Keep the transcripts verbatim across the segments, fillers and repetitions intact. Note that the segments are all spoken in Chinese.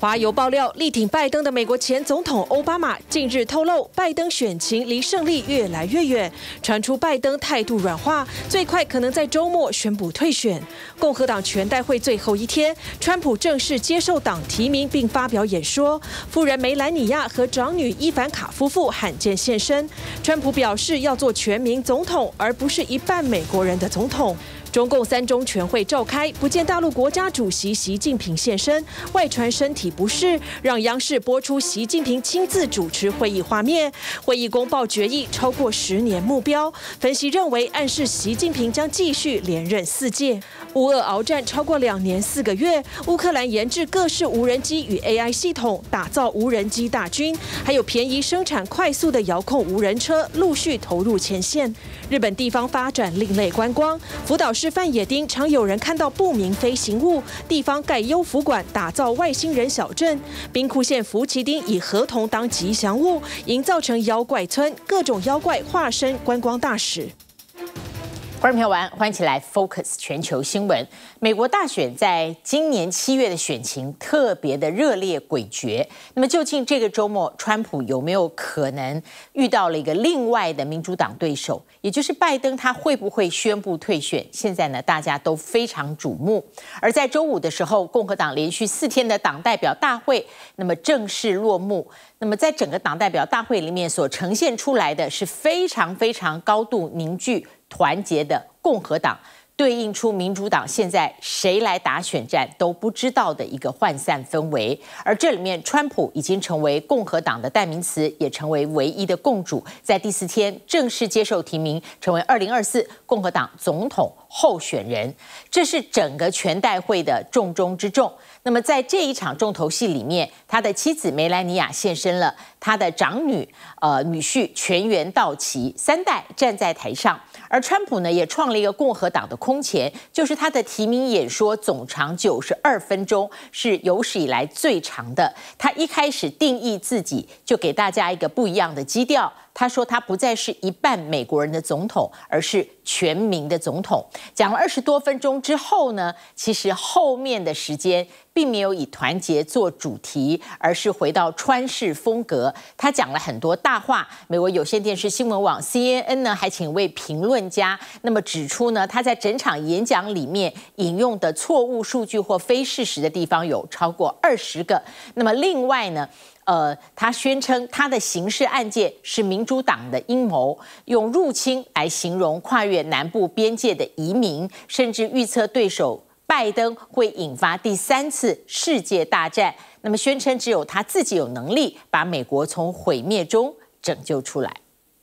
华邮爆料，力挺拜登的美国前总统奥巴马近日透露，拜登选情离胜利越来越远，传出拜登态度软化，最快可能在周末宣布退选。共和党全代会最后一天，川普正式接受党提名并发表演说，夫人梅兰妮亚和长女伊凡卡夫妇罕见现身。川普表示要做全民总统，而不是一半美国人的总统。 中共三中全会召开，不见大陆国家主席习近平现身，外传身体不适，让央视播出习近平亲自主持会议画面。会议公报决议超过十年目标，分析认为暗示习近平将继续连任四届。乌俄鏖战超过两年四个月，乌克兰研制各式无人机与 A I 系统，打造无人机大军，还有便宜生产快速的遥控无人车陆续投入前线。日本地方发展另类观光，福岛市 示范野町常有人看到不明飞行物，地方盖优福馆打造外星人小镇。兵库县福崎町以河童当吉祥物，营造成妖怪村，各种妖怪化身观光大使。 观众朋友晚安，欢迎起来 Focus 全球新闻。美国大选在今年七月的选情特别的热烈诡谲。那么究竟这个周末，川普有没有可能遇到了一个另外的民主党对手，也就是拜登，他会不会宣布退选？现在呢，大家都非常瞩目。而在周五的时候，共和党连续四天的党代表大会，那么正式落幕。那么在整个党代表大会里面所呈现出来的是非常非常高度凝聚 团结的共和党，对应出民主党现在谁来打选战都不知道的一个涣散氛围。而这里面，川普已经成为共和党的代名词，也成为唯一的共主，在第四天正式接受提名，成为二零二四共和党总统候选人。这是整个全代会的重中之重。 那么在这一场重头戏里面，他的妻子梅兰妮亚现身了，他的长女、呃女婿全员到齐，三代站在台上。而川普呢，也创了一个共和党的空前，就是他的提名演说总长九十二分钟，是有史以来最长的。他一开始定义自己，就给大家一个不一样的基调。 他说他不再是一半美国人的总统，而是全民的总统。讲了二十多分钟之后呢，其实后面的时间并没有以团结做主题，而是回到川式风格。他讲了很多大话。美国有线电视新闻网 C N N 呢，还请一位评论家，那么指出呢，他在整场演讲里面引用的错误数据或非事实的地方有超过二十个。那么另外呢？ 呃，他宣称他的刑事案件是民主党的阴谋，用入侵来形容跨越南部边界的移民，甚至预测对手拜登会引发第三次世界大战。那么宣称只有他自己有能力把美国从毁灭中拯救出来。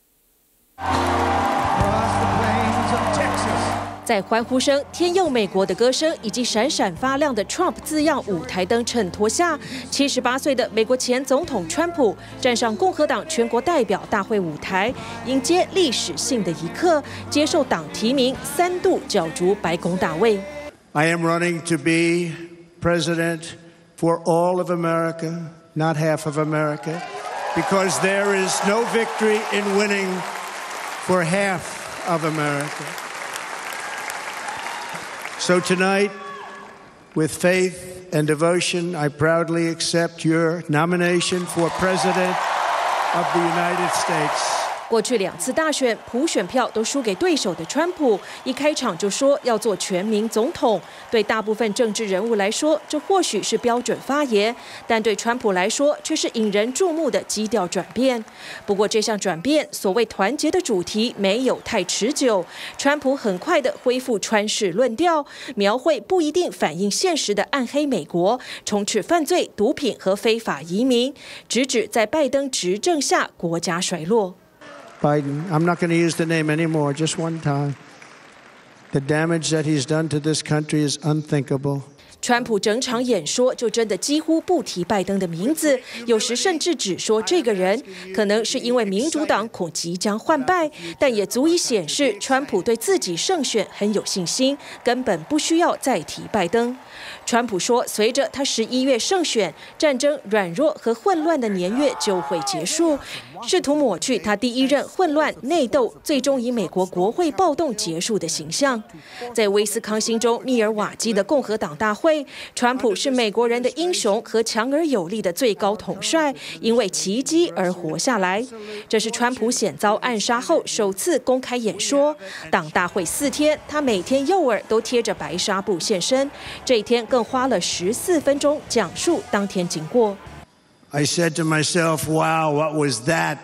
在欢呼声、天佑美国的歌声以及闪闪发亮的 Trump 字样舞台灯衬托下，七十八岁的美国前总统川普站上共和党全国代表大会舞台，迎接历史性的一刻，接受党提名，三度角逐白宫大位。 I am running to be president for all of America, not half of America, because there is no victory in winning for half of America. So tonight, with faith and devotion, I proudly accept your nomination for President of the United States. 过去两次大选，普选票都输给对手的川普，一开场就说要做全民总统。对大部分政治人物来说，这或许是标准发言，但对川普来说，却是引人注目的基调转变。不过，这项转变，所谓团结的主题没有太持久。川普很快的恢复川式论调，描绘不一定反映现实的暗黑美国，充斥犯罪、毒品和非法移民，直指在拜登执政下国家衰落。 Biden, I'm not going to use the name anymore, just one time. The damage that he's done to this country is unthinkable. 川普整场演说就真的几乎不提拜登的名字，有时甚至只说这个人。可能是因为民主党恐即将换败，但也足以显示川普对自己胜选很有信心，根本不需要再提拜登。川普说，随着他十一月胜选，战争软弱和混乱的年月就会结束。 试图抹去他第一任混乱内斗，最终以美国国会暴动结束的形象。在威斯康星州密尔瓦基的共和党大会，川普是美国人的英雄和强而有力的最高统帅，因为奇迹而活下来。这是川普险遭暗杀后首次公开演说。党大会四天，他每天右耳都贴着白纱布现身，这一天更花了十四分钟讲述当天经过。 I said to myself, wow, what was that?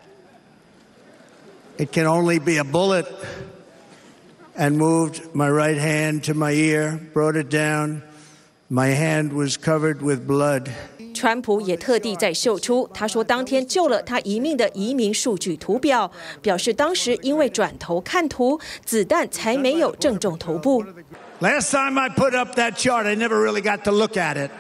It can only be a bullet. And moved my right hand to my ear, brought it down. My hand was covered with blood. 川普也特地在秀出，他说当天救了他一命的移民数据图表，表示当时因为转头看图，子弹才没有正中头部。 Last time I put up that chart, I never really got to look at it.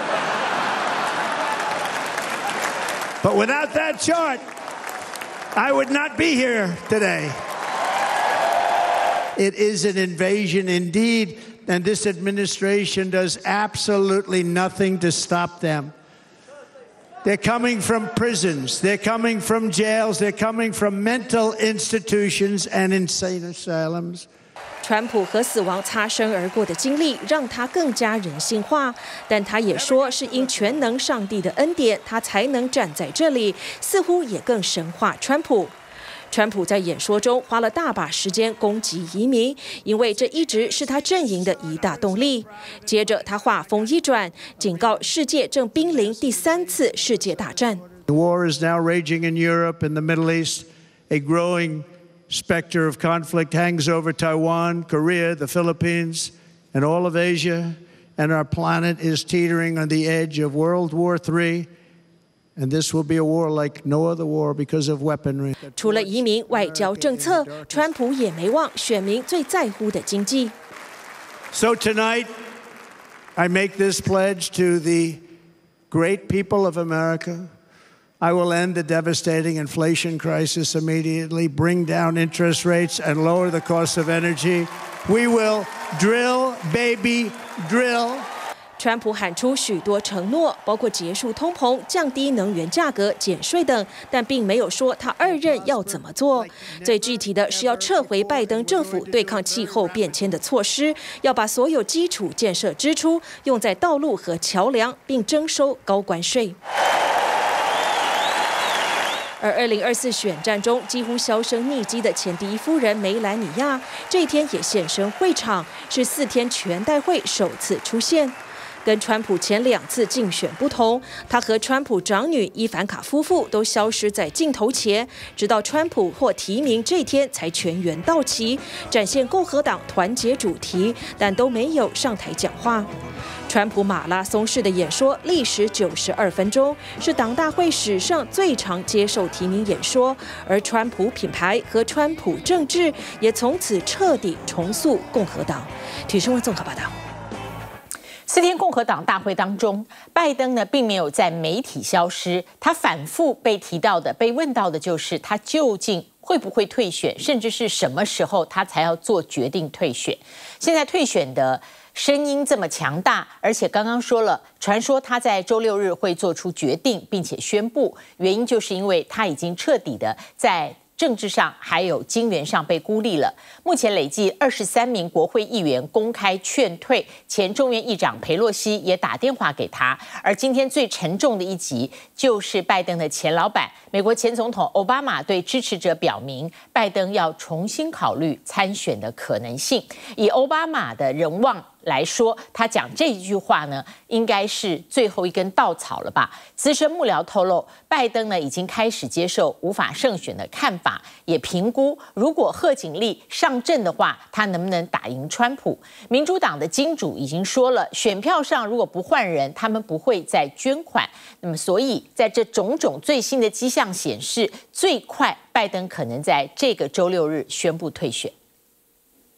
But without that chart, I would not be here today. It is an invasion indeed, and this administration does absolutely nothing to stop them. They're coming from prisons, they're coming from jails, they're coming from mental institutions and insane asylums. 川普和死亡擦身而过的经历让他更加人性化，但他也说是因全能上帝的恩典，他才能站在这里，似乎也更神化川普。川普在演说中花了大把时间攻击移民，因为这一直是他阵营的一大动力。接着他话锋一转，警告世界正濒临第三次世界大战。 The war is now raging in Europe and the Middle East. A growing specter of conflict hangs over Taiwan, Korea, the Philippines, and all of Asia. And our planet is teetering on the edge of World War Three. And this will be a war like no other war because of weaponry. 除了移民外交政策，川普也没忘选民最在乎的经济。 So tonight, I make this pledge to the great people of America. I will end the devastating inflation crisis immediately, bring down interest rates, and lower the cost of energy. We will drill, baby, drill. 川普喊出许多承诺，包括结束通膨、降低能源价格、减税等，但并没有说他二任要怎么做。最具体的是要撤回拜登政府对抗气候变迁的措施，要把所有基础建设支出用在道路和桥梁，并征收高关税。而二零二四选战中几乎销声匿迹的前第一夫人梅兰妮亚，这一天也现身会场，是四天全代会首次出现。跟川普前两次竞选不同，他和川普长女伊凡卡夫妇都消失在镜头前，直到川普获提名这天才全员到齐，展现共和党团结主题，但都没有上台讲话。川普马拉松式的演说历时九十二分钟，是党大会史上最长接受提名演说，而川普品牌和川普政治也从此彻底重塑共和党。体育新闻综合报道。 四天共和党大会当中，拜登呢并没有在媒体消失，他反复被提到的、被问到的就是他究竟会不会退选，甚至是什么时候他才要做决定退选。现在退选的声音这么强大，而且刚刚说了，传说他在周六日会做出决定，并且宣布，原因就是因为他已经彻底的在政治上还有金援上被孤立了。目前累计二十三名国会议员公开劝退，前众院议长裴洛西也打电话给他。而今天最沉重的一集，就是拜登的前老板、美国前总统奥巴马对支持者表明，拜登要重新考虑参选的可能性。以奥巴马的人望来说，他讲这一句话呢，应该是最后一根稻草了吧？资深幕僚透露，拜登呢已经开始接受无法胜选的看法，也评估如果贺锦丽上阵的话，他能不能打赢川普。民主党的金主已经说了，选票上如果不换人，他们不会再捐款。那么，所以在这种种最新的迹象显示，最快拜登可能在这个周六日宣布退选。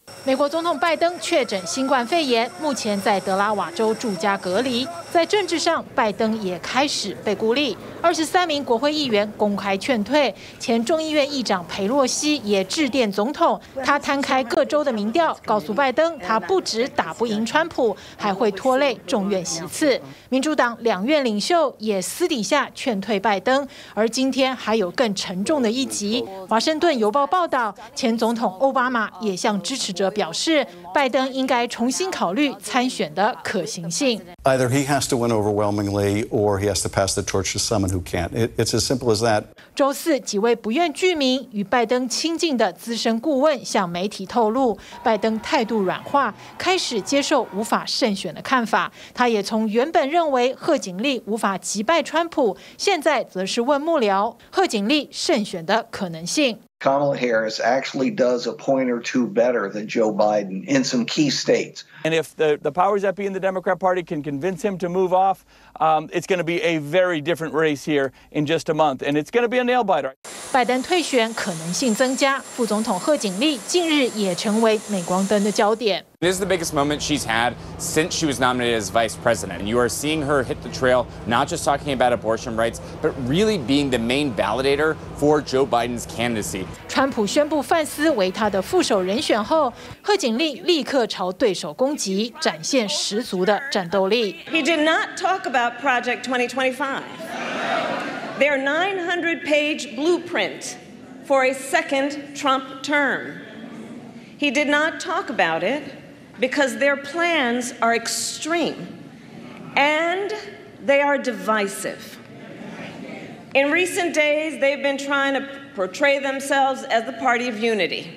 美国总统拜登确诊新冠肺炎，目前在德拉瓦州住家隔离。在政治上，拜登也开始被孤立。二十三名国会议员公开劝退，前众议院议长裴洛西也致电总统，他摊开各州的民调，告诉拜登，他不止打不赢川普，还会拖累众院席次。民主党两院领袖也私底下劝退拜登，而今天还有更沉重的一集。华盛顿邮报报道，前总统奥巴马也向支持者表示，拜登应该重新考虑参选的可行性。 Either he has to win overwhelmingly, or he has to pass the torch to someone who can't. It, it's as simple as that. 周四，几位不愿具名与拜登亲近的资深顾问向媒体透露，拜登态度软化，开始接受无法胜选的看法。他也从原本认为贺锦丽无法击败川普，现在则是问幕僚贺锦丽胜选的可能性。 Kamala Harris actually does a point or two better than Joe Biden in some key states. And if the, the powers that be in the Democrat Party can convince him to move off, um, it's going to be a very different race here in just a month. And it's going to be a nail biter. 拜登退选可能性增加，副总统贺锦丽近日也成为镁光灯的焦点。 This is the biggest moment she's had since she was nominated as vice president. And you are seeing her hit the trail, not just talking about abortion rights, but really being the main validator for Joe Biden's candidacy. 川普宣布范斯为他的副手人选后，贺锦丽立刻朝对手攻击，展现十足的战斗力。 He did not talk about Project twenty twenty-five, their nine hundred page blueprint for a second Trump term. He did not talk about it because their plans are extreme and they are divisive. In recent days, they've been trying to portray themselves as the party of unity.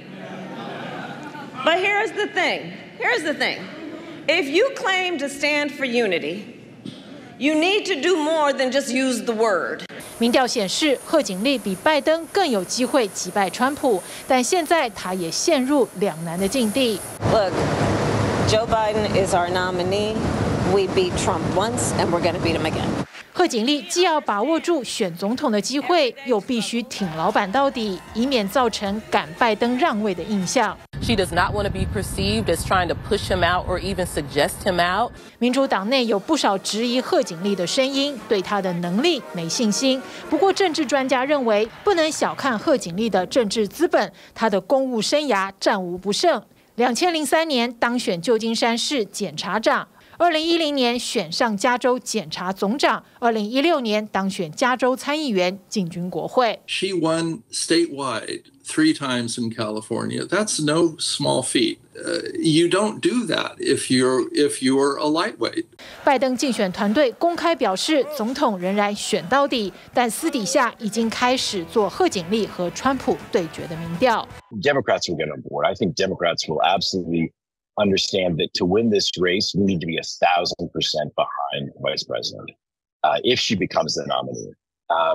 But here's the thing, here's the thing. If you claim to stand for unity, you need to do more than just use the word. 民调显示，贺锦丽比拜登更有机会击败川普，但现在他也陷入两难的境地。 Look, Joe Biden is our nominee. We beat Trump once, and we're going to beat him again. 贺锦丽既要把握住选总统的机会，又必须挺老板到底，以免造成赶拜登让位的印象。 She does not want to be perceived as trying to push him out or even suggest him out. 民主党内有不少质疑贺锦丽的声音，对她的能力没信心。不过，政治专家认为，不能小看贺锦丽的政治资本，她的公务生涯战无不胜。两千零三年当选旧金山市检察长。二零一零年选上加州检察总长，二零一六年当选加州参议员，进军国会。 She won statewide three times in California. That's no small feat. Uh, you don't do that if you're if you're a lightweight. 拜登竞选团队公开表示，总统仍然选到底，但私底下已经开始做贺锦丽和川普对决的民调。 Democrats will get on board. I think Democrats will absolutely understand that to win this race, we need to be a thousand percent behind the vice president uh, if she becomes the nominee. Um,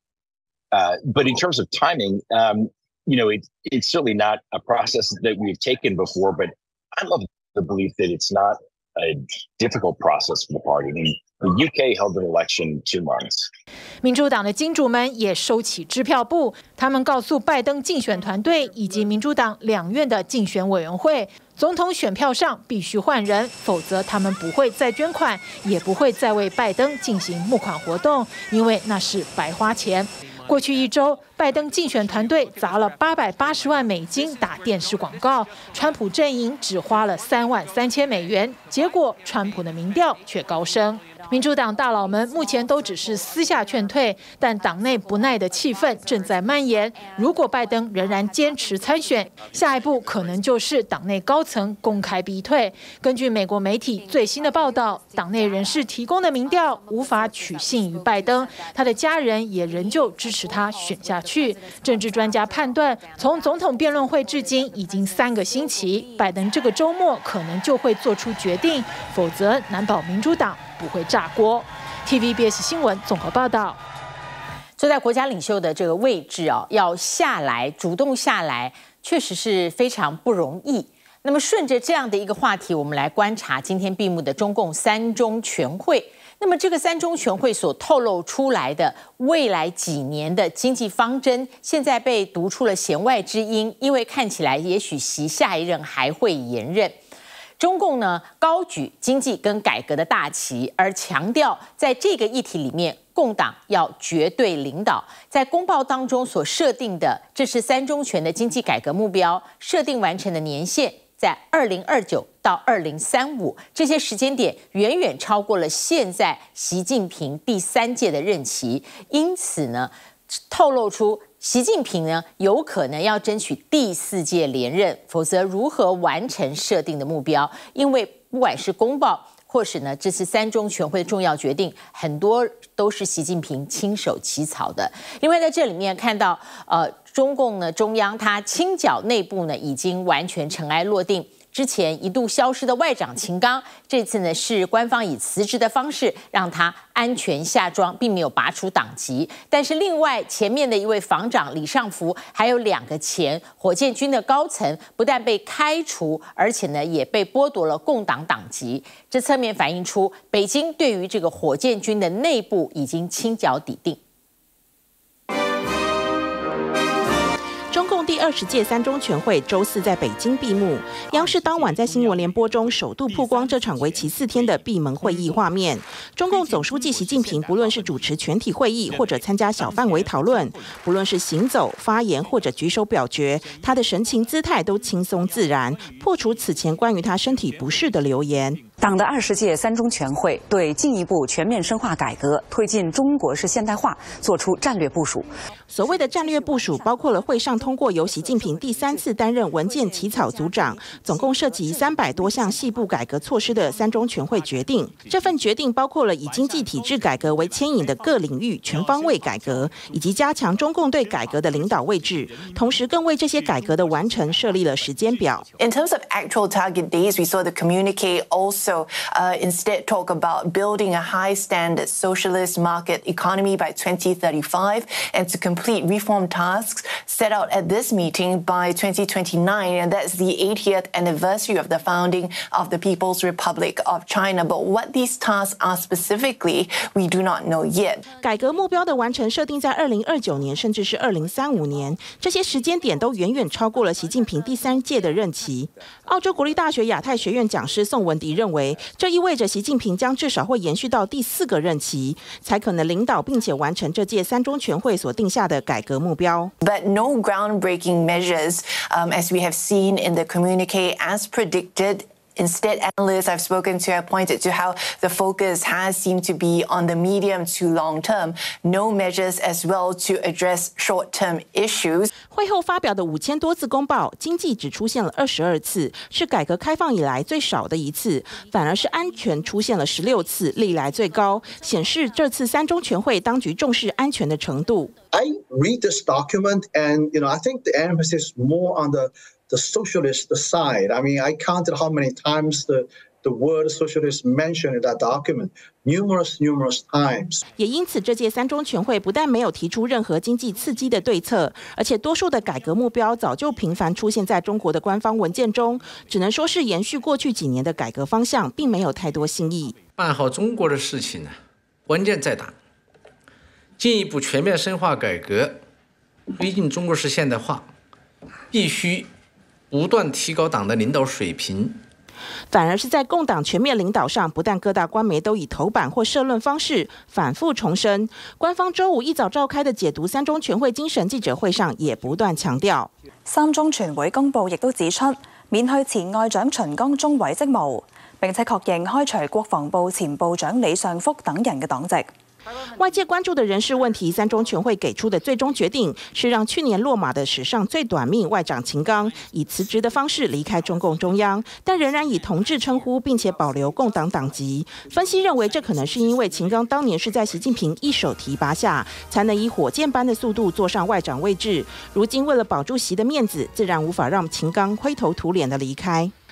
uh, but in terms of timing, um, you know, it, it's certainly not a process that we've taken before, but I'm of the belief that it's not a difficult process for the party. I mean, the U K held an election two months. 民主党的金主们也收起支票簿，他们告诉拜登竞选团队以及民主党两院的竞选委员会，总统选票上必须换人，否则他们不会再捐款，也不会再为拜登进行募款活动，因为那是白花钱。过去一周，拜登竞选团队砸了八百八十万美金打电视广告，川普阵营只花了三万三千美元，结果川普的民调却高升。民主党大佬们目前都只是私下劝退，但党内不耐的气氛正在蔓延。如果拜登仍然坚持参选，下一步可能就是党内高层公开逼退。根据美国媒体最新的报道，党内人士提供的民调无法取信于拜登，他的家人也仍旧支持他选下去。政治专家判断，从总统辩论会至今已经三个星期，拜登这个周末可能就会做出决定，否则难保民主党不会炸锅。T V B S 新闻综合报道。 坐在国家领袖的这个位置啊，要下来主动下来，确实是非常不容易。 那么顺着这样的一个话题，我们来观察今天闭幕的中共三中全会。那么这个三中全会所透露出来的未来几年的经济方针，现在被读出了弦外之音，因为看起来也许习下一任还会延任。中共呢高举经济跟改革的大旗，而强调在这个议题里面，共党要绝对领导。在公报当中所设定的，这是三中全的经济改革目标，设定完成的年限在二零二九到二零三五，这些时间点远远超过了现在习近平第三届的任期，因此呢，透露出习近平呢有可能要争取第四届连任，否则如何完成设定的目标？因为不管是公报，或是呢这次三中全会的重要决定，很多都是习近平亲手起草的。因为在这里面看到，呃，中共呢中央它清剿内部呢已经完全尘埃落定。之前一度消失的外长秦刚，这次呢是官方以辞职的方式让他安全下庄，并没有拔除党籍。但是另外前面的一位防长李尚福，还有两个前火箭军的高层，不但被开除，而且呢也被剥夺了共党党籍。这侧面反映出北京对于这个火箭军的内部已经清剿底定。 中共第二十届三中全会周四在北京闭幕，央视当晚在新闻联播中首度曝光这场为期四天的闭门会议画面。中共总书记习近平不论是主持全体会议，或者参加小范围讨论，不论是行走、发言或者举手表决，他的神情姿态都轻松自然，破除此前关于他身体不适的流言。 党的二十届三中全会对进一步全面深化改革、推进中国式现代化作出战略部署。 所谓的战略部署，包括了会上通过由习近平第三次担任文件起草组长，总共涉及三百多项细部改革措施的三中全会决定。这份决定包括了以经济体制改革为牵引的各领域全方位改革，以及加强中共对改革的领导位置，同时更为这些改革的完成设立了时间表。 In terms of actual target days, we saw the communique also uh, instead talk about building a high standard socialist market economy by twenty thirty-five and to complete reform tasks set out at this meeting by twenty twenty-nine, and that's the eightieth anniversary of the founding of the People's Republic of China. But what these tasks are specifically, we do not know yet. 改革目标的完成设定在二零二九年，甚至是二零三五年，这些时间点都远远超过了习近平第三届的任期。澳洲国立大学亚太学院讲师宋文迪认为，这意味着习近平将至少会延续到第四个任期，才可能领导并且完成这届三中全会所定下的改革目标。 But no groundbreaking measures, um, as we have seen in the communique, as predicted. Instead, analysts I've spoken to have pointed to how the focus has seemed to be on the medium to long term, no measures as well to address short-term issues. 会后发表的五千多字公报，经济只出现了二十二次，是改革开放以来最少的一次，反而是安全出现了十六次，历来最高，显示这次三中全会当局重视安全的程度。 I read this document, and you know, I think the emphasis more on the the socialist side. I mean, I counted how many times the the word socialist mentioned in that document. Numerous, numerous times. 也因此，这届三中全会不但没有提出任何经济刺激的对策，而且多数的改革目标早就频繁出现在中国的官方文件中，只能说是延续过去几年的改革方向，并没有太多新意。 办好中国的事情呢，关键在党，进一步全面深化改革，推进中国式现代化，必须不断提高党的领导水平。 反而是在共党全面领导上，不但各大官媒都以头版或社论方式反复重申，官方周五一早召開的解讀三中全會精神記者會上也不斷強調。 三中全會公報亦都指出，免去前外長秦剛中委職務，並且確認開除國防部前部長李尚福等人嘅黨籍。 外界关注的人事问题，三中全会给出的最终决定是让去年落马的史上最短命外长秦刚以辞职的方式离开中共中央，但仍然以同志称呼，并且保留共党党籍。分析认为，这可能是因为秦刚当年是在习近平一手提拔下，才能以火箭般的速度坐上外长位置。如今为了保住习的面子，自然无法让秦刚灰头土脸的离开。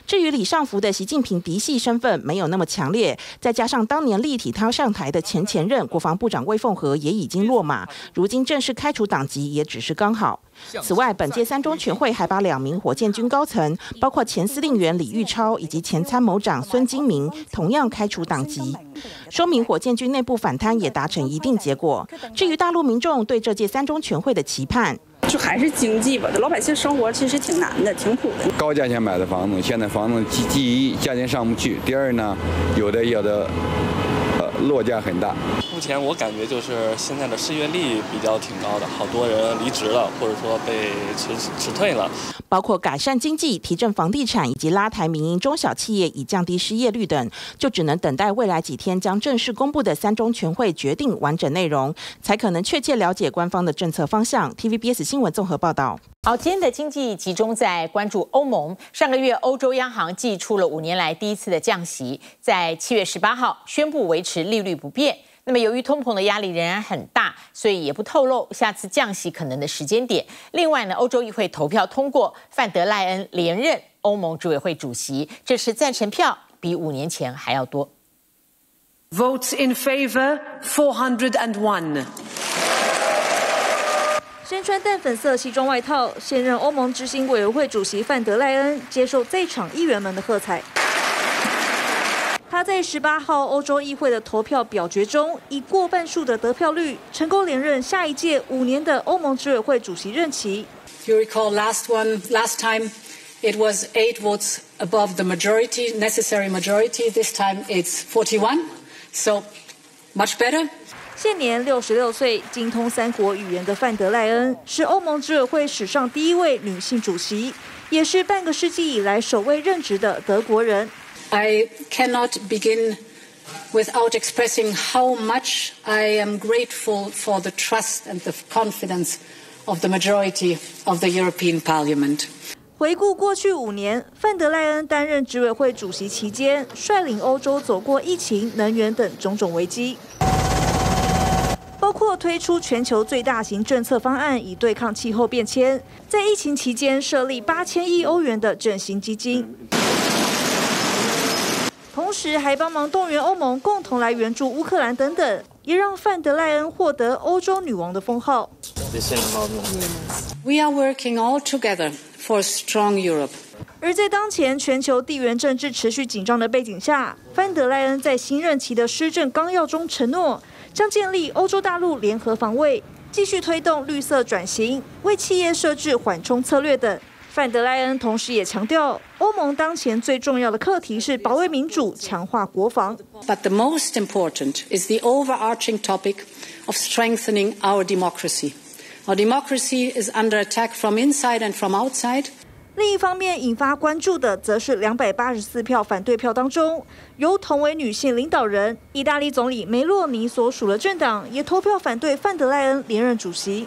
至于李尚福的习近平嫡系身份没有那么强烈，再加上当年力挺他上台的前前任国防部长魏凤和也已经落马，如今正式开除党籍也只是刚好。此外，本届三中全会还把两名火箭军高层，包括前司令员李玉超以及前参谋长孙金明，同样开除党籍，说明火箭军内部反贪也达成一定结果。至于大陆民众对这届三中全会的期盼， 就还是经济吧，这老百姓生活其实挺难的，挺苦的。 高价钱买的房子，现在房子第第一价钱上不去，第二呢，有的有的。落价很大。 目前我感觉就是现在的失业率比较挺高的，好多人离职了，或者说被辞辞退了。 包括改善经济、提振房地产以及拉抬民营中小企业以降低失业率等，就只能等待未来几天将正式公布的三中全会决定完整内容，才可能确切了解官方的政策方向。T V B S 新闻综合报道。 好，今天的经济集中在关注欧盟。上个月，欧洲央行祭出了五年来第一次的降息，在七月十八号宣布维持利率不变。那么，由于通膨的压力仍然很大，所以也不透露下次降息可能的时间点。另外呢，欧洲议会投票通过范德赖恩连任欧盟执委会主席，这次赞成票比五年前还要多。 Votes in favor four hundred one。 身穿淡粉色西装外套，现任欧盟执行委员会主席范德赖恩接受在场议员们的喝彩。他在十八号欧洲议会的投票表决中，以过半数的得票率，成功连任下一届五年的欧盟执委会主席任期。 You recall last one, last time it was eight votes above the majority, necessary majority. This time it's forty-one, so much better. 现年六十六岁，精通三国语言的范德赖恩是欧盟执委会史上第一位女性主席，也是半个世纪以来首位任职的德国人。 I cannot begin without expressing how much I am grateful for the trust and the confidence of the majority of the European Parliament. 回顾过去五年，范德赖恩担任执委会主席期间，率领欧洲走过疫情、能源等种种危机。包括推出全球最大型政策方案以对抗气候变迁，在疫情期间设立八千亿欧元的振兴基金，同时还帮忙动员欧盟共同来援助乌克兰等等，也让范德赖恩获得欧洲女王的封号。 We are working all together for a strong Europe. 而在当前全球地缘政治持续紧张的背景下，范德赖恩在新任期的施政纲要中承诺，将建立欧洲大陆联合防卫，继续推动绿色转型，为企业设置缓冲策略等。范德赖恩同时也强调，欧盟当前最重要的课题是保卫民主、强化国防。 But the most important is the overarching topic of strengthening our democracy. Our democracy is under attack from inside and from outside. 另一方面，引发关注的则是两百八十四票反对票当中，由同为女性领导人意大利总理梅洛尼所属的政党也投票反对范德赖恩连任主席。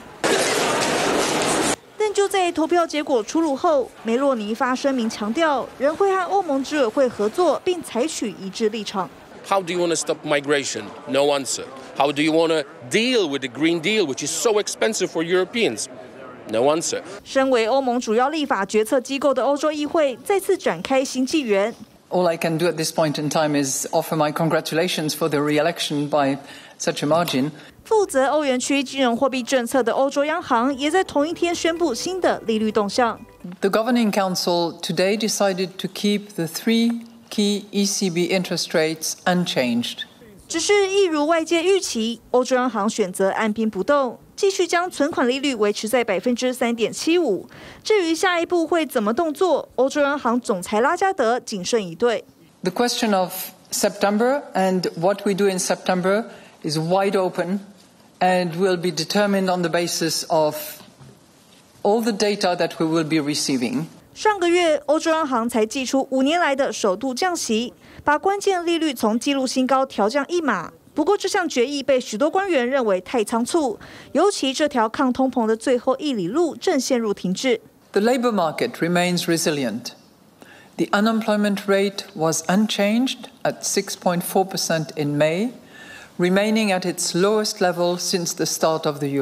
但就在投票结果出炉后，梅洛尼发声明强调，仍会和欧盟执委会合作，并采取一致立场。 How do you want to stop migration? No answer. How do you want to deal with the Green Deal, which is so expensive for Europeans?No answer. 身为欧盟主要立法决策机构的欧洲议会再次展开新纪元。 All I can do at this point in time is offer my congratulations for the re-election by such a margin. 负责欧元区金融货币政策的欧洲央行也在同一天宣布新的利率动向。 The Governing Council today decided to keep the three key E C B interest rates unchanged. 只是一如外界预期，欧洲央行选择按兵不动，继续将存款利率维持在百分之三点七五。至于下一步会怎么动作，欧洲央行总裁拉加德谨慎以对。 The question of September and what we do in September is wide open and will be determined on the basis of all the data that we will be receiving. 上个月，欧洲央行才祭出五年来的首度降息，把关键利率从纪录新高调降一码。不过，这项决议被许多官员认为太仓促，尤其这条抗通膨的最后一里路正陷入停滞。 The labor market remains resilient. The unemployment rate was unchanged at six point four percent in May, remaining at its lowest level since the start of the euro.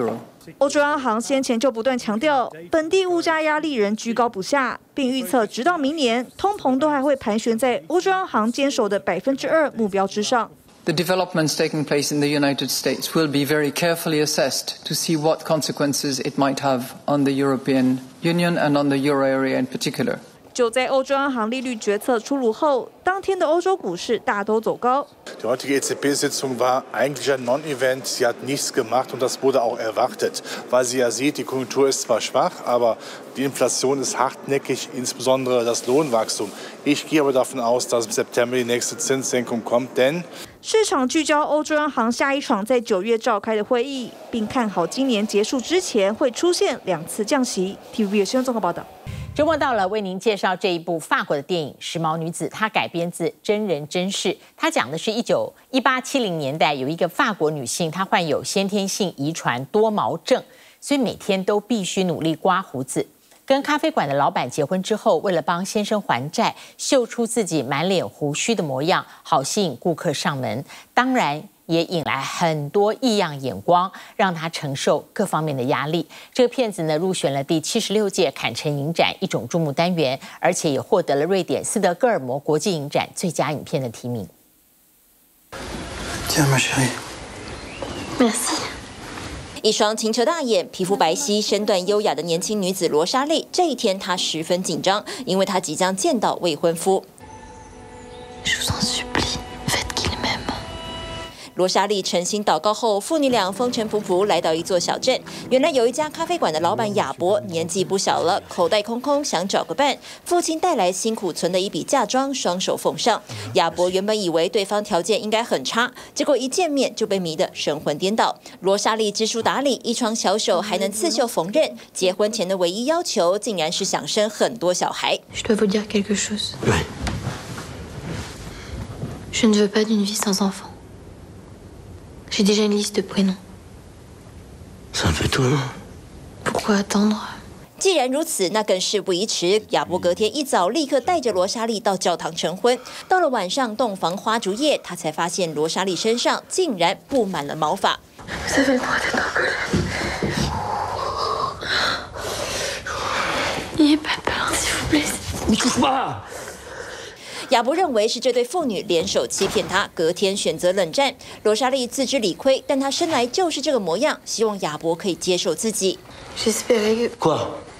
欧洲央行先前就不断强调，本地物价压力仍居高不下，并预测直到明年，通膨都还会盘旋在欧洲央行坚守的百分之二目标之上。 The developments taking place in the United States will be very carefully assessed to see what consequences it might have on the European Union and on the euro area in particular. 就在欧洲央行利率决策出炉后，当天的欧洲股市大都走高。 Die heutige E Z B-Sitzung war eigentlich ein Non-Event. Sie hat nichts gemacht und das wurde auch erwartet, weil sie ja sieht, die Konjunktur ist zwar schwach, aber die Inflation ist hartnäckig, insbesondere das Lohnwachstum. Ich gehe aber davon aus, dass im September die nächste Zinssenkung kommt, denn 市场聚焦欧洲央行下一场在九月召开的会议，并看好今年结束之前会出现两次降息。T V B 新闻综合报道。 周末到了，为您介绍这一部法国的电影《时髦女子》，它改编自真人真事。它讲的是一九一八七零年代有一个法国女性，她患有先天性遗传多毛症，所以每天都必须努力刮胡子。跟咖啡馆的老板结婚之后，为了帮先生还债，秀出自己满脸胡须的模样，好吸引顾客上门。当然也引来很多异样眼光，让他承受各方面的压力。这个片子呢，入选了第七十六届坎城影展一种注目单元，而且也获得了瑞典斯德哥尔摩国际影展最佳影片的提名。 Tiens, ma chérie. Merci. 一双清澈大眼、皮肤白皙、身段优雅的年轻女子罗莎莉，这一天她十分紧张，因为她即将见到未婚夫。 Je vous en supplie, faites qu'il m'aime. 罗莎莉诚心祷告后，父女俩风尘仆仆来到一座小镇。原来有一家咖啡馆的老板亚伯年纪不小了，口袋空空，想找个伴。父亲带来辛苦存的一笔嫁妆，双手奉上。亚伯原本以为对方条件应该很差，结果一见面就被迷得神魂颠倒。罗莎莉知书达理，一双小手还能刺绣缝纫。结婚前的唯一要求，竟然是想生很多小孩。Je dois vous dire quelque chose. Oui. Je ne veux pas d'une vie sans enfant. J'ai déjà une liste de prénoms. C'est un peu tôt, non? Pourquoi attendre? 既然如此，那更事不宜迟。亚伯隔天一早立刻带着罗莎莉到教堂成婚。到了晚上，洞房花烛夜，他才发现罗莎莉身上竟然布满了毛发。 Vous avez le droit d'être en colère. N'ayez pas peur, s'il vous plaît. N'y touche pas! 亚伯认为是这对父女联手欺骗他，隔天选择冷战。罗莎莉自知理亏，但她生来就是这个模样，希望亚伯可以接受自己。J'espérais que... Quoi?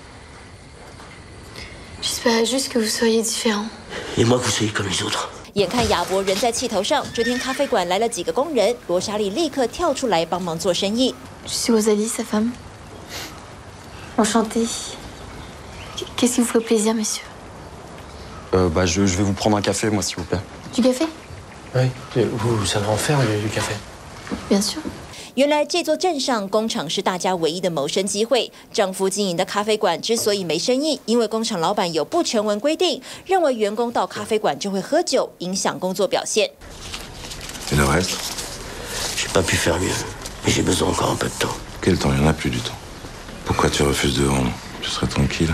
J'espérais juste que vous soyez différent. Et moi que vous soyez comme les autres. 眼看亚伯人在气头上，这天咖啡馆来了几个工人，罗莎莉立刻跳出来帮忙做生意。Je suis Rosalie, sa femme. Enchantée. Qu'est-ce qui vous ferait plaisir, monsieur? Euh, bah, je, je vais vous prendre un café, moi, s'il vous plaît. Du café? Oui. Vous, vous savez en faire du, du café? Bien sûr. 原来这座镇上工厂是大家唯一的谋生机会。丈夫经营的咖啡馆之所以没生意，因为工厂老板有不成文规定，认为员工到咖啡馆就会喝酒，影响工作表现。 Et le reste? J'ai pas pu faire mieux, mais j'ai besoin encore un peu de temps. Quel temps? Il n'y en a plus du temps. Pourquoi tu refuses de vendre? Tu serais tranquille.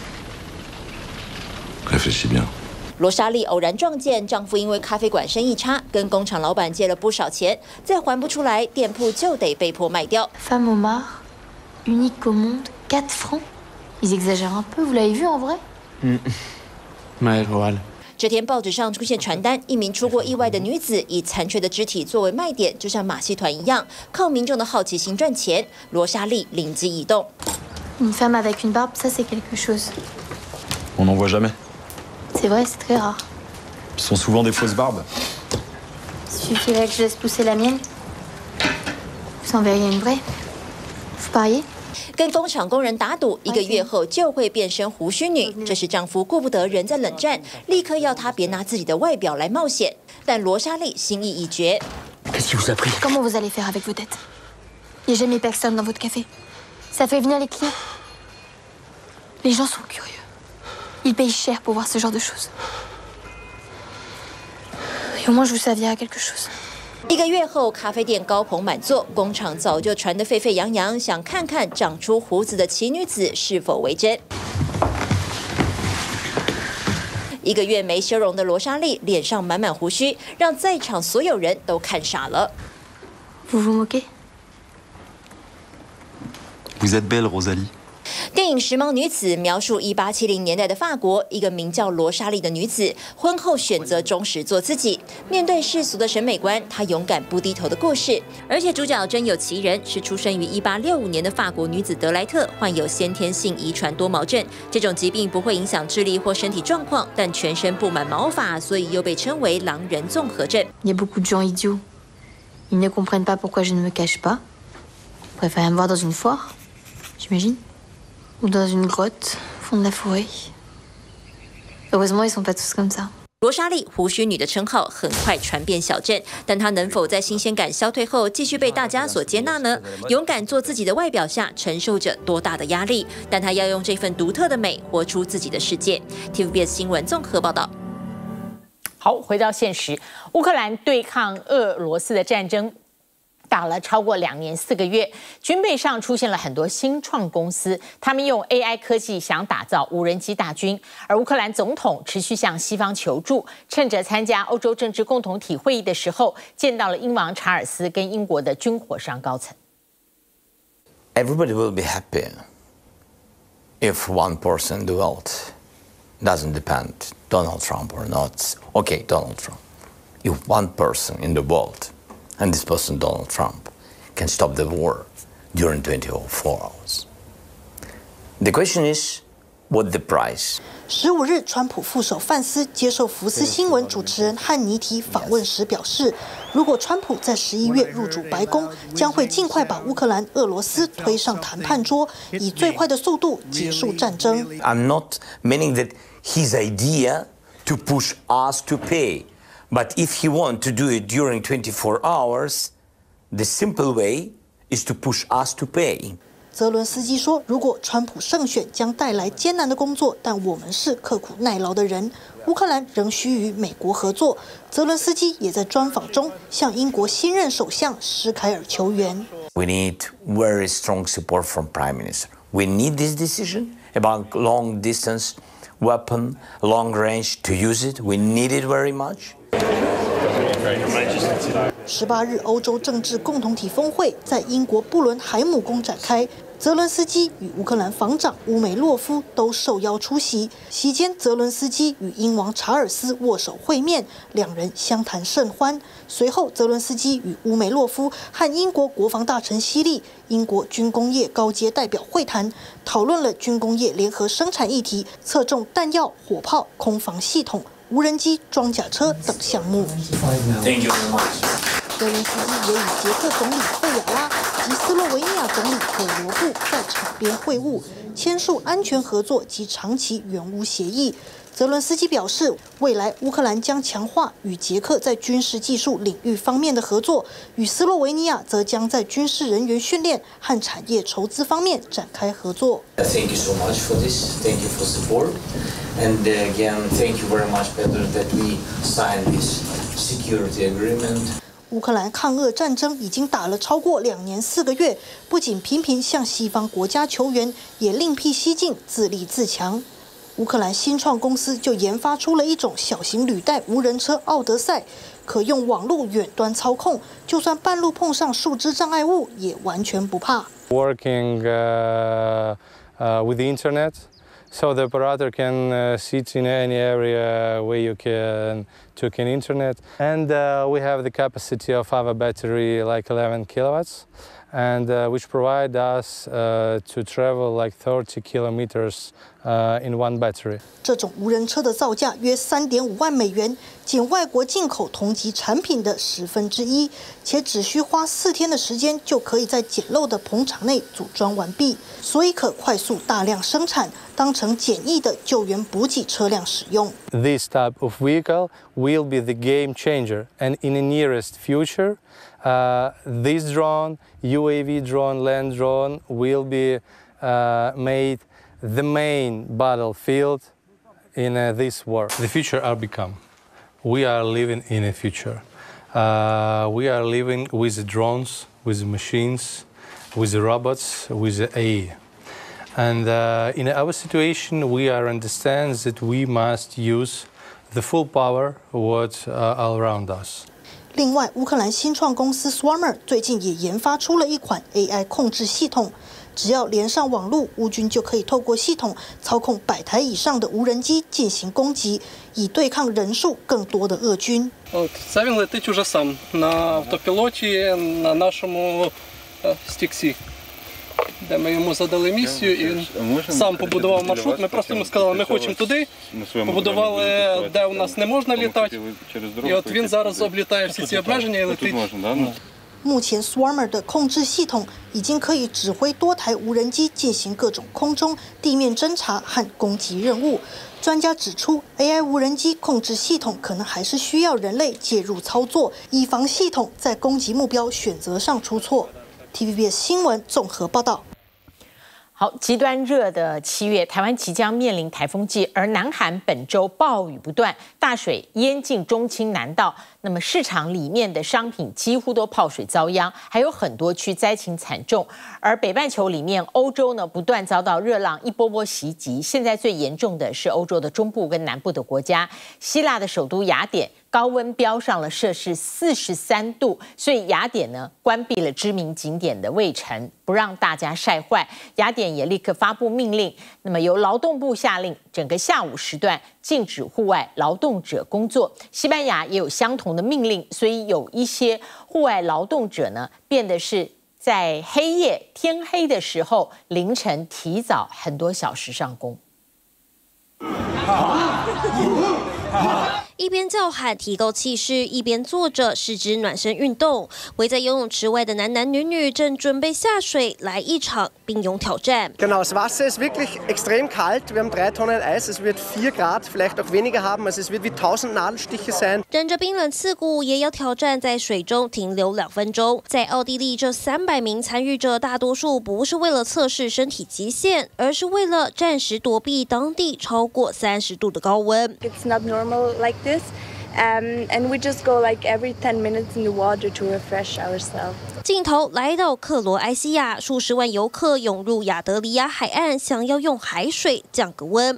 Réfléchis bien. 罗莎莉偶然撞见丈夫因为咖啡馆生意差，跟工厂老板借了不少钱，再还不出来，店铺就得被迫卖掉。Femme au mar, unique au monde, quatre francs. Ils exagèrent un peu. Vous l'avez vu en vrai? Mm. Ouais, voilà. 这天报纸上出现传单，一名出过意外的女子以残缺的肢体作为卖点，就像马戏团一样，靠民众的好奇心赚钱。罗莎莉灵机一动。Une femme avec une barbe, ça c'est quelque chose. On n'en voit jamais. C'est vrai, c'est très rare. Ce sont souvent des fausses barbes. Il suffirait que je laisse pousser la mienne. Vous en verriez une vraie. Vous pariez? 跟工厂工人打赌，一个月后就会变身胡须女。这时丈夫顾不得人在冷战，立刻要她别拿自己的外表来冒险。但罗莎莉心意已决。 Qu'est-ce qui vous a pris? Comment vous allez faire avec vos dettes? Il n'y a jamais personne dans votre café. Ça fait venir les clients. Les gens sont curieux. Ils payent cher pour voir ce genre de choses. Et au moins, je vous servirai quelque chose. 一个月后，咖啡店高朋满座，工厂早就传得沸沸扬扬，想看看长出胡子的奇女子是否为真。一个月没修容的罗莎莉，脸上满满胡须，让在场所有人都看傻了。Vous vous moquez? Vous êtes belle, Rosalie. 电影《时髦女子》描述一八七零年代的法国，一个名叫罗莎莉的女子，婚后选择忠实做自己，面对世俗的审美观，她勇敢不低头的故事。而且主角真有其人，是出生于一八六五年的法国女子德莱特，患有先天性遗传多毛症。这种疾病不会影响智力或身体状况，但全身布满毛发，所以又被称为狼人综合症。 Il y a beaucoup de gens idiots. Ils ne comprennent pas pourquoi je ne me cache pas. Ils préfèrent me voir dans une foire, j'imagine. Ou dans une grotte, au fond de la forêt. Heureusement, ils sont pas tous comme ça. 罗莎莉胡须女的称号很快传遍小镇，但她能否在新鲜感消退后继续被大家所接纳呢？勇敢做自己的外表下承受着多大的压力？但她要用这份独特的美活出自己的世界。T V B S 新闻综合报道。 好，回到现实，乌克兰对抗俄罗斯的战争打了超过两年四个月，军备上出现了很多新创公司，他们用 A I 科技想打造无人机大军，而乌克兰总统持续向西方求助，趁着参加欧洲政治共同体会议的时候，见到了英王查尔斯跟英国的军火商高层。 Everybody will be happy if one person in the world doesn't depend Donald Trump or not. Okay, Donald Trump. If one person in the world.And this person, Donald Trump, can stop the war during twenty-four hours. The question is, what the price? 十五日，川普副手范斯接受福斯新闻主持人汉尼提访问时表示，如果川普在十一月入主白宫，将会尽快把乌克兰、俄罗斯推上谈判桌，以最快的速度结束战争。 I'm not meaning that his idea to push us to pay.But if he wants to do it during twenty-four hours, the simple way is to push us to pay. 泽伦斯基说，如果川普胜选将带来艰难的工作，但我们是刻苦耐劳的人。乌克兰仍需与美国合作。泽伦斯基也在专访中向英国新任首相施凯尔求援。 We need very strong support from Prime Minister. We need this decision about long distance weapon, long range to use it. We need it very much. 十八日，欧洲政治共同体峰会在英国布伦海姆宫展开。泽伦斯基与乌克兰防长乌梅洛夫都受邀出席。席间，泽伦斯基与英王查尔斯握手会面，两人相谈甚欢。随后，泽伦斯基与乌梅洛夫和英国国防大臣希利、英国军工业高阶代表会谈，讨论了军工业联合生产议题，侧重弹药、火炮、空防系统、无人机、装甲车等项目。泽伦斯基也与捷克总理费亚拉及斯洛维尼亚总理葛罗布在场边会晤，签署安全合作及长期援乌协议。泽伦斯基表示，未来乌克兰将强化与捷克在军事技术领域方面的合作，与斯洛维尼亚则将在军事人员训练和产业筹资方面展开合作。 Thank you so much for this. Thank you for support. And again, thank you very much, Peter, that we signed this security agreement. 乌克兰抗俄战争已经打了超过两年四个月，不仅频频向西方国家求援，也另辟蹊径，自立自强。乌克兰新创公司就研发出了一种小型履带无人车奥德赛，可用网络远端操控，就算半路碰上树枝障碍物，也完全不怕。 Working uh, uh, with the internet. So the operator can uh, sit in any area where you can take in internet. And uh, we have the capacity of our battery like eleven kilowatts, and uh, which provide us uh, to travel like thirty kilometers uh, in one battery. 这种无人车的造价约三点五万美元，仅外国进口同级产品的十分之一，且只需花四天的时间就可以在简陋的棚场内组装完毕，所以可快速大量生产，当成简易的救援补给车辆使用。 This type of vehicle will be the game changer, and in the nearest future, uh, this drone, U A V drone, land drone, will be uh, made the main battlefield in uh, this war. The future are become. We are living in a future. Uh, we are living with drones, with machines, with robots, with A I. And uh, in our situation, we are understand that we must use the full power what uh, all around us. 另外，乌克兰新创公司 Swarmer 最近也研发出了一款 A I 控制系统。 只要连上网路，乌军就可以透过系统操控百台以上的无人机进行攻击，以对抗人数更多的俄军。 Це він летить уже сам на автопілоті на нашому стіксі, де ми йому задали місію, і він сам побудував маршрут. Ми просто йому сказали, ми хочемо туди, побудували, де у нас не можна літати, і от він зараз облітає всі ці обмеження і летить. 目前 Swarmer 的控制系统已经可以指挥多台无人机进行各种空中、地面侦察和攻击任务。专家指出 ，A I 无人机控制系统可能还是需要人类介入操作，以防系统在攻击目标选择上出错。T V B S 新闻综合报道。 好，极端热的七月，台湾即将面临台风季，而南韩本周暴雨不断，大水淹进中清南道，那么市场里面的商品几乎都泡水遭殃，还有很多区灾情惨重。而北半球里面，欧洲呢不断遭到热浪一波波袭击，现在最严重的是欧洲的中部跟南部的国家，希腊的首都雅典。高温飙上了摄氏四十三度，所以雅典呢关闭了知名景点的卫城，不让大家晒坏。雅典也立刻发布命令，那么由劳动部下令，整个下午时段禁止户外劳动者工作。西班牙也有相同的命令，所以有一些户外劳动者呢变得是在黑夜天黑的时候，凌晨提早很多小时上工。 一边叫喊提高气势，一边做着四肢暖身运动。围在游泳池外的男男女女正准备下水，来一场冰泳挑战。 Genau, das Wasser ist wirklich extrem kalt. Wir haben drei Tonnen Eis. Es wird vier Grad, vielleicht auch weniger haben. Also es wird wie tausend Nadelstiche sein. 忍着冰冷刺骨，也要挑战在水中停留两分钟。在奥地利，这三百名参与者大多数不是为了测试身体极限，而是为了暂时躲避当地超过三十度的高温。 It's not normal like this. Um, and we just go like every ten minutes in the water to refresh ourselves. 镜头来到克罗埃西亚，数十万游客涌入亚得里亚海岸，想要用海水降个温。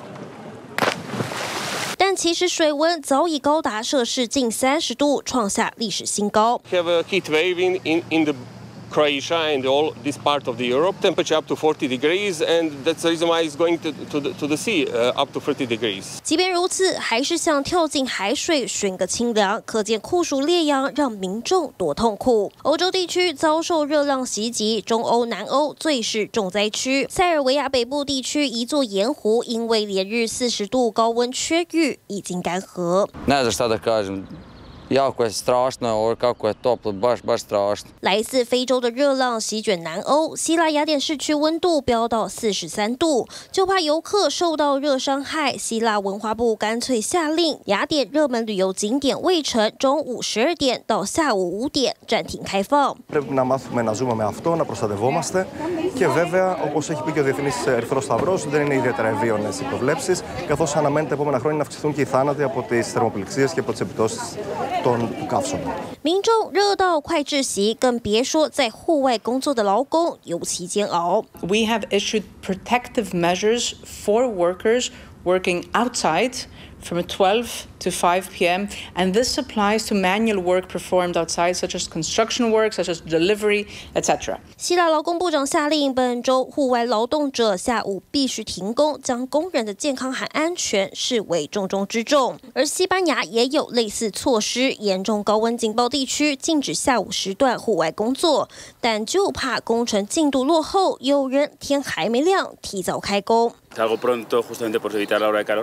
但其实水温早已高达摄氏近三十度，创下历史新高。 Have a heat wave in, in, in the Croatia and all this part of the Europe, temperature up to forty degrees, and that's the reason why it's going to, to, the, to the sea uh, up to thirty degrees. 即便如此，还是想跳进海水寻个清凉，可见酷暑烈阳让民众多痛苦。欧洲地区遭受热浪袭击，中欧、南欧最是重灾区。塞尔维亚北部地区一座盐湖因为连日四十度高温缺域，已经干涸。 Ne znam šta da kažem. Jako je strašno, ovo kako je toplo, baš baš strašno. 来自非洲的热浪席卷南欧，希腊雅典市区温度飙到四十三度，就怕游客受到热伤害。希腊文化部干脆下令，雅典热门旅游景点卫城中午十二点到下午五点暂停开放。 Πρέπει να μάθουμε να ζούμε με αυτό, να προστατευόμαστε και βέβαια, όπως έχει πει και ο Διεθνής Ερυθρός Σταυρός, δεν είναι ιδιαίτερα ευίωνες οι προβλέψεις, καθώς αναμένεται τα επόμενα χρόνια να αυξηθούν και οι θάνατοι από τις θερμοπληξίες και από τις επιπτώσεις των καύσων. 民众热到快窒息，更别说在户外工作的劳工尤其煎熬。 We have issued protective measures for workers working outside from twelve to five p m and this applies to manual work performed outside, such as construction work, such as delivery, et cetera. 希腊劳工部长下令，本周户外劳动者下午必须停工，将工人的健康和安全视为重中之重。而西班牙也有类似措施，严重高温警报地区禁止下午时段户外工作，但就怕工程进度落后，有人天还没亮提早开工。 Salgo pronto justamente por evitar la hora de calor.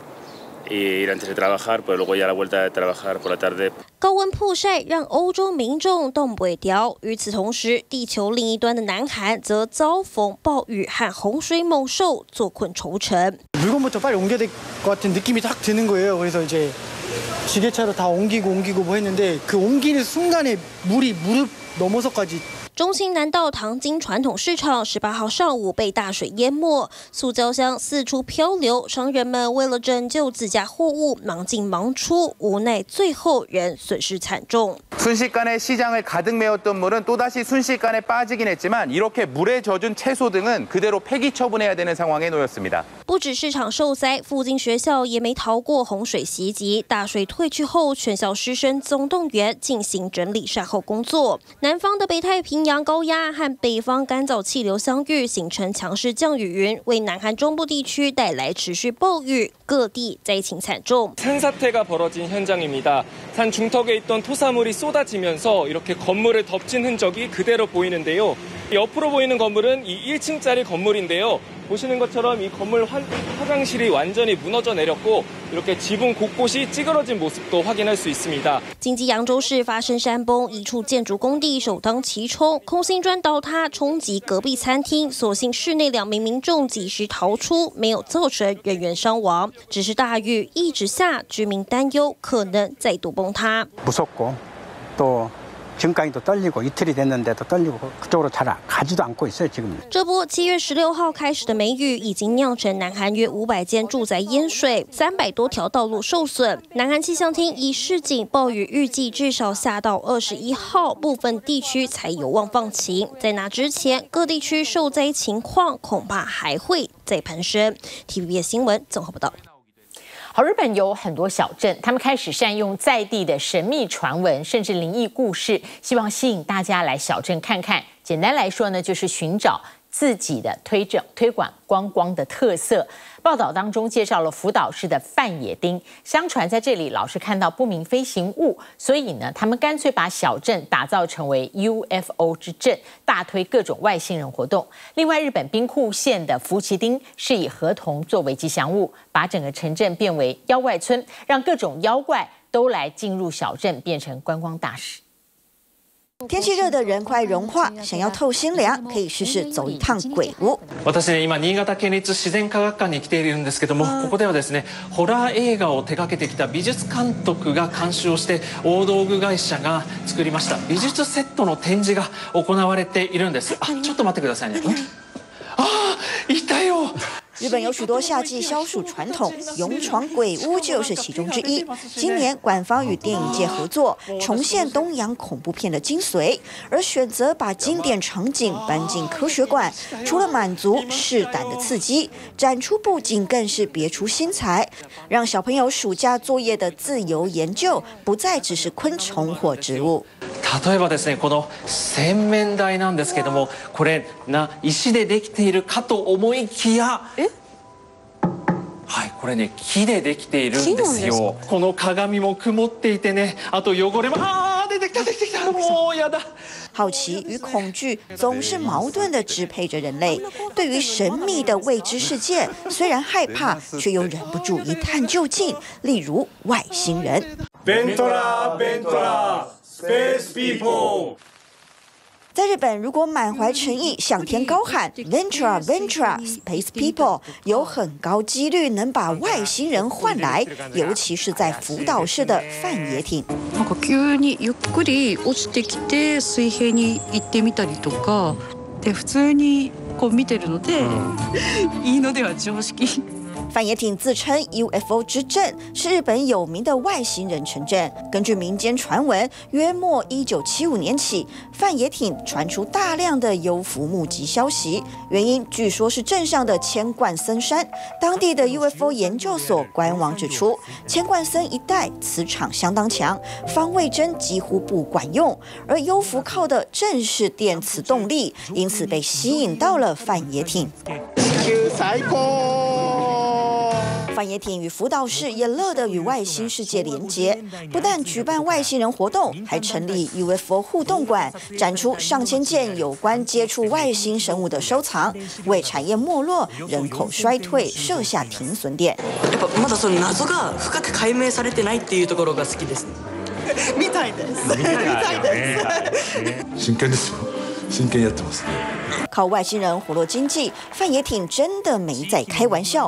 Y ir antes de trabajar, pues luego ya la vuelta de trabajar por la tarde. 高温曝晒让欧洲民众冻不掉。与此同时，地球另一端的南韩则遭逢暴雨和洪水猛兽坐困愁城。 물건부터 빨리 옮겨야 될 것 같은 느낌이 딱 드는 거예요. 그래서 이제 지게차로 다 옮기고 옮기고 뭐 했는데 그 옮기는 순간에 물이 무릎 넘어서까지. 中清南道糖金传统市场十八号上午被大水淹没，塑胶箱四处漂流，商人们为了拯救自家货物，忙进忙出，无奈最后仍损失惨重。 순식간에 시장을 가득 메웠던 물은 또다시 순식간에 빠지긴 했지만 이렇게 물에 젖은 채소 등은 그대로 폐기 처분해야 되는 상황에 놓였습니다. 不止市场受灾，附近学校也没逃过洪水袭击。大水退去后，全校师生总动员进行整理善后工作。南方的北太平洋高压和北方干燥气流相遇，形成强势降雨云，为南韩中部地区带来持续暴雨，各地灾情惨重。 산사태가 벌어진 현장입니다. 산 중턱에 있던 토사물이 쏟아지면서 이렇게 건물을 덮친 흔적이 그대로 보이는데요. 옆으로 보이는 건물은 이 일 층짜리 건물인데요. 보시는 것처럼 이 건물 화, 화장실이 완전히 무너져 내렸고 이렇게 지붕 곳곳이 찌그러진 모습도 확인할 수 있습니다. 京畿扬州市发生山崩，一处建筑工地首当其冲，空心砖倒塌冲击隔壁餐厅，所幸室内两名民众及时逃出，没有造成人员伤亡。只是大雨一直下，居民担忧可能再度崩塌。 무섭고 또 지금까지도 떨리고 이틀이 됐는데도 떨리고 그쪽으로 잘 가지도 않고 있어요 지금. 这波七月十六号开始的梅雨，已经酿成南韩约五百间住宅淹水，三百多条道路受损。南韩气象厅已示警，暴雨预计至少下到二十一号，部分地区才有望放晴。在那之前，各地区受灾情况恐怕还会再攀升。T V B S 新闻综合报道。 好，日本有很多小镇，他们开始善用在地的神秘传闻，甚至灵异故事，希望吸引大家来小镇看看。简单来说呢，就是寻找自己的推整推广观光的特色。报道当中介绍了福岛市的范野町，相传在这里老是看到不明飞行物，所以呢，他们干脆把小镇打造成为 U F O 之镇，大推各种外星人活动。另外，日本兵库县的福崎町是以河童作为吉祥物，把整个城镇变为妖怪村，让各种妖怪都来进入小镇，变成观光大使。 天气热的人快融化，想要透心凉，可以试试走一趟鬼屋。 私ね今新潟県立自然科学館に来ているんですけども、ここではですねホラー映画を手掛けてきた美術監督が監修をして大道具会社が作りました美術セットの展示が行われているんです。あ、ちょっと待ってくださいね。あ、いたよ。 日本有许多夏季消暑传统，勇闯鬼屋就是其中之一。今年，馆方与电影界合作，重现东洋恐怖片的精髓，而选择把经典场景搬进科学馆，除了满足视胆的刺激，展出布景更是别出心裁，让小朋友暑假作业的自由研究不再只是昆虫或植物。 例えばですね、この洗面台なんですけども、これな石でできているかと思いきや、はい、これね木でできているんですよ。この鏡も曇っていてね、あと汚れもあー出てきた出てきた、もうやだ。 好奇与恐惧总是矛盾地支配着人类。对于神秘的未知世界，虽然害怕，却又忍不住一探究竟。例如外星人。 Ventura, Ventura, Space People。 在日本，如果满怀诚意向天高喊 Ventura Ventura Space People， 有很高几率能把外星人换来，尤其是在福岛市的范野町。 なんか急にゆっくり落ちてきて水平に行ってみたりとか、で普通にこう見てるので、いいのでは常識。 范野町自称 U F O 之镇，是日本有名的外星人城镇。根据民间传闻，约莫一九七五年起，范野町传出大量的幽浮目击消息，原因据说是镇上的千冠森山。当地的 U F O 研究所官网指出，千冠森一带磁场相当强，方位针几乎不管用，而幽浮靠的正是电磁动力，因此被吸引到了范野町。最高！ 范野町与福岛市也乐得与外星世界连结，不但举办外星人活动，还成立 U F O 互动馆，展出上千件有关接触外星生物的收藏，为产业没落、人口衰退设下停损点。 やっぱまだその謎が深く解明されてないっていうところが好きです。 みたいです。みたいです。真剣ですよ。真剣やってますね。 靠外星人活络经济，范野町真的没在开玩笑。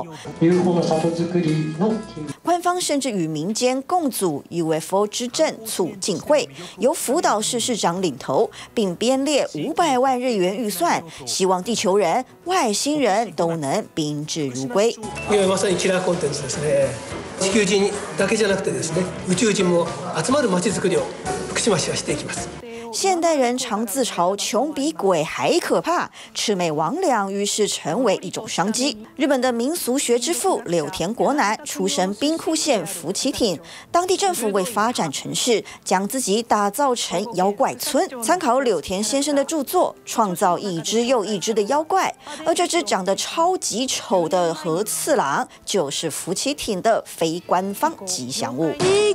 官方甚至与民间共组 U F O 之镇促进会，由福岛市市長领头，并编列五百万日元预算，希望地球人、外星人都能宾至如归。 いやまさにキラーコンテンツですね。地球人だけじゃなくてですね、宇宙人も集まる街づくりを福島市はしていきます。 现代人常自嘲穷比鬼还可怕，魑魅魍魉于是成为一种商机。日本的民俗学之父柳田国男出身兵库县福崎町，当地政府为发展城市，将自己打造成妖怪村，参考柳田先生的著作，创造一只又一只的妖怪。而这只长得超级丑的和次郎，就是福崎町的非官方吉祥物。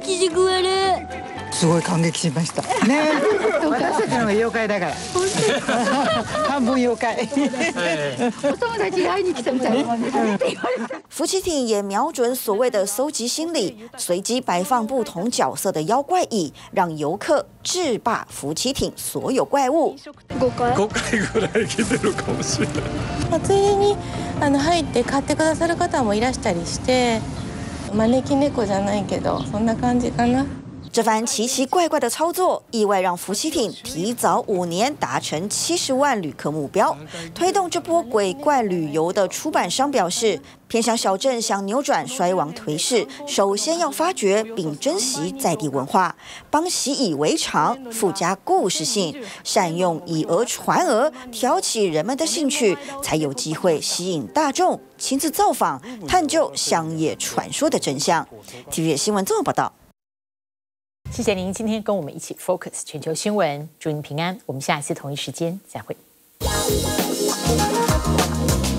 すごい感激しました。ね、私たちの妖怪だから。半分妖怪。お友達に会いに来たみたいなもんですね。 福崎町也瞄准所谓的搜集心理，随機摆放不同角色的妖怪椅，让游客制霸福崎町所有怪物。 五回。五回ぐらい来てるかもしれない。まあついでにあの入って買ってくださる方もいらしたりして、招き猫じゃないけどそんな感じかな。 这番奇奇怪怪的操作，意外让福崎町提早五年达成七十万旅客目标。推动这波鬼怪旅游的出版商表示，偏乡小镇想扭转衰亡颓势，首先要发掘并珍惜在地文化，帮习以为常附加故事性，善用以讹传讹，挑起人们的兴趣，才有机会吸引大众亲自造访，探究乡野传说的真相。T V B 新闻综合报道。 谢谢您今天跟我们一起 Focus 全球新闻，祝您平安。我们下次同一时间再会。